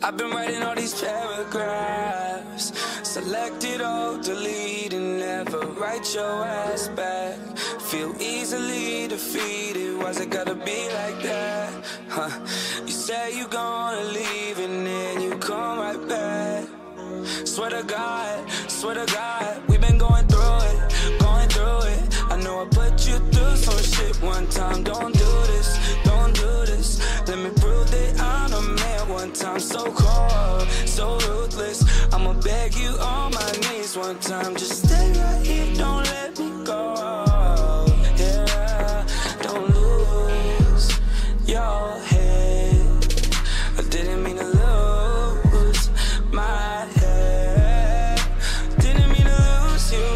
I've been writing all these paragraphs. Selected all, delete, and never write your ass back. Feel easily defeated, why's it gotta be like that? You say you gonna leave and then you come right back. Swear to God, we've been going through it. I know I put you through some shit one time. Don't do this. Let me prove that I'm a man one time. So cold, so ruthless. I'ma beg you on my knees one time. Just stay right here, don't let me go. Yeah, don't lose your head. I didn't mean to lose my head. Didn't mean to lose you.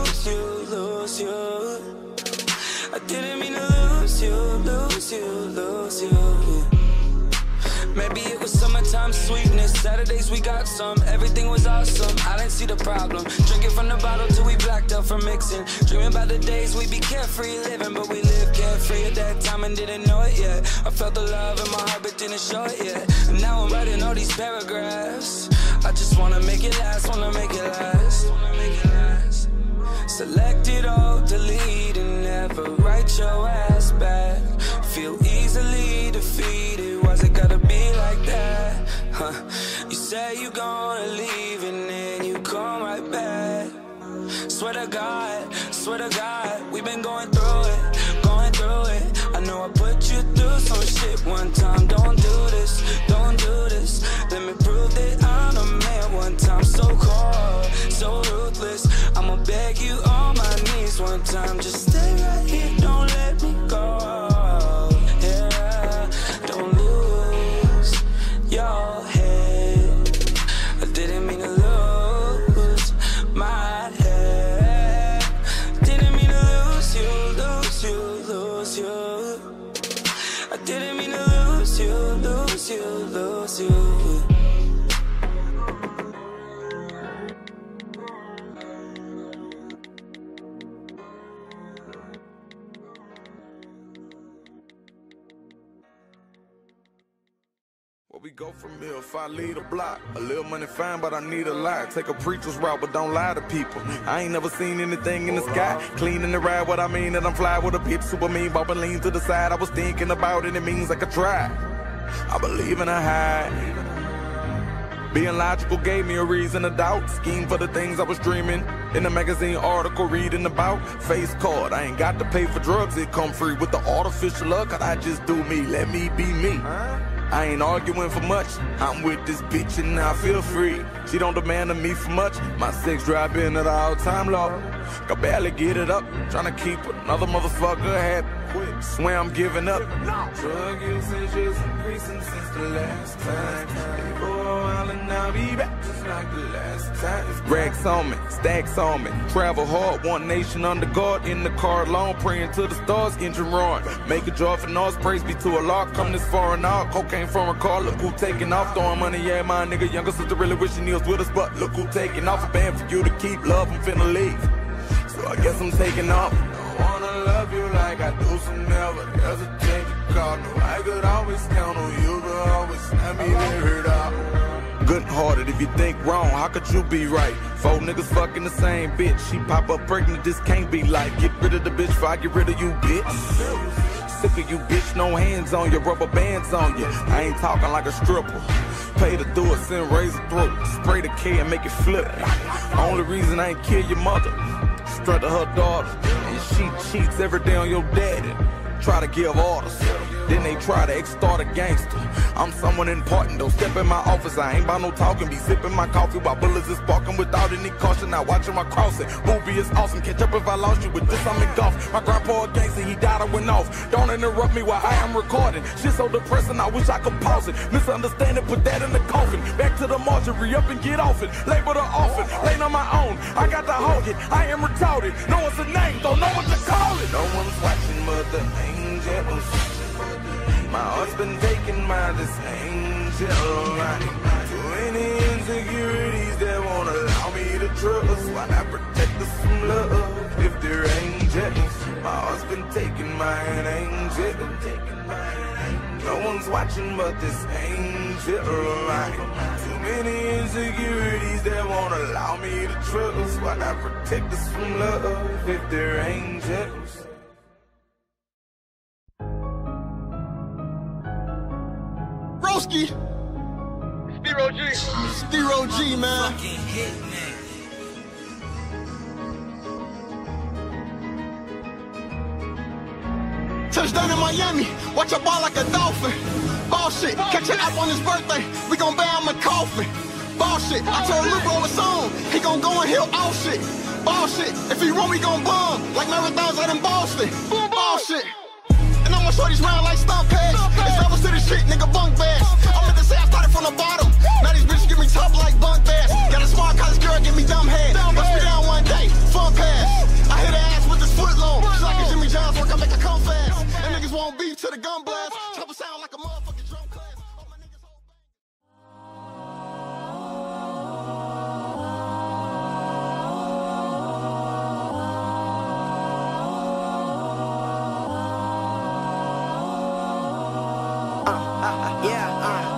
I didn't mean to lose you. Maybe it was summertime sweetness. Saturdays we got some, everything was awesome. I didn't see the problem. Drinking from the bottle till we blacked out from mixing. Dreaming about the days we'd be carefree living, but we lived carefree at that time and didn't know it yet. I felt the love in my heart but didn't show it yet. And now I'm writing all these paragraphs. I just wanna make it last, Select it all, delete, and never write your ass back. Feel easily defeated, why's it gotta be like that? You say you gonna leave and then you come right back. Swear to God, we've been going through it. I know I put you through some shit one time. Don't do this. Let me prove that I'm a man one time. So cold, so ruthless. I'ma beg you on my knees one time. Just stay right here, don't let me go. Yeah, don't lose your head. I didn't mean to lose my head. Didn't mean to lose you. I didn't mean to lose you. Where we go from here, if I lead a block, a little money fine, but I need a lot. Take a preacher's route, but don't lie to people. I ain't never seen anything in the sky. Clean in the ride, what I mean, that I'm fly with a bitch, super mean, bobbing lean to the side. I was thinking about it, it means I could try. I believe in a high. Being logical gave me a reason to doubt. Scheme for the things I was dreaming. In the magazine article reading about. Face card, I ain't got to pay for drugs. It come free with the artificial luck. Cause I just do me, let me be me. I ain't arguing for much. I'm with this bitch and I feel free. She don't demand of me for much. My sex drive been at all-time low. Can barely get it up. Tryna keep another motherfucker happy. Swear I'm giving up. Drug usage is increasing since the last time. They go a while and I'll be back just like the last time. Racks on me, stacks on me. Travel hard, one nation under guard. In the car alone, praying to the stars, engine roaring. Make a joy for noise, praise be to Allah. Come this far and all, cocaine from a car. Look who taking off, throwing money, yeah, my nigga. Younger sister really wishing he was with us, but look who taking off. A band for you to keep, love, I'm finna leave. So I guess I'm taking off. I wanna love you like I do some never. There's a change of call. No, I could always count on you, but always snap me there out. Good-hearted, if you think wrong, how could you be right? 4 niggas fucking the same bitch. She pop up pregnant, this can't be like. Get rid of the bitch before I get rid of you, bitch. Sick of you, bitch, no hands on you, rubber bands on you. I ain't talking like a stripper. Pay to do it, send razor throat. Spray the K and make it flip. Only reason I ain't kill your mother. Strut to her daughter. And she cheats every day on your daddy. Try to give orders. Then they try to extort a gangster. I'm someone important, don't step in my office. I ain't about no talking, be sipping my coffee while bullets is sparking without any caution. Now watching my crossing. Movie is awesome, catch up if I lost you. With this I'm in golf. My grandpa a gangster, he died, I went off. Don't interrupt me while I am recording. Shit so depressing, I wish I could pause it. Misunderstanding, put that in the coffin. Back to the mortuary, up and get off it. Label the orphan, laying on my own. I got to hog it, I am retarded. No one's a name, don't know what to call it. No one's watching but the angels. My heart's been taken by this angel light. Too many insecurities that won't allow me to trust. Why not protect us from love if they're angels? My heart's been taken by an angel. No one's demons watching, but this angel right. Too many insecurities that won't allow me to trust. Why not protect us from love if they're angels? Broski! Stero G, man. Touchdown in Miami, watch a ball like a dolphin. Ball shit, catch an app on his birthday, we gon' buy him a coffin. Ball shit, I told Luke roll a song, he gon' go and he'll all shit. Ball shit, if he run, we gon' bomb, like marathons out in Boston. Ball shit. And I'ma show these round like stomp pads. It's levels to the shit, nigga, bunk bass. I meant to say I started from the bottom. Now these bitches give me top like bunk bass. Got a smart college girl, give me dumb head. Bust me down one day, fun pass. I hit her ass with this foot long. She's like a Jimmy John's work, I make her come fast. And niggas won't beef to the gun blast. Chopper sound like a motherfucking drum class. All my niggas hold back. Yeah,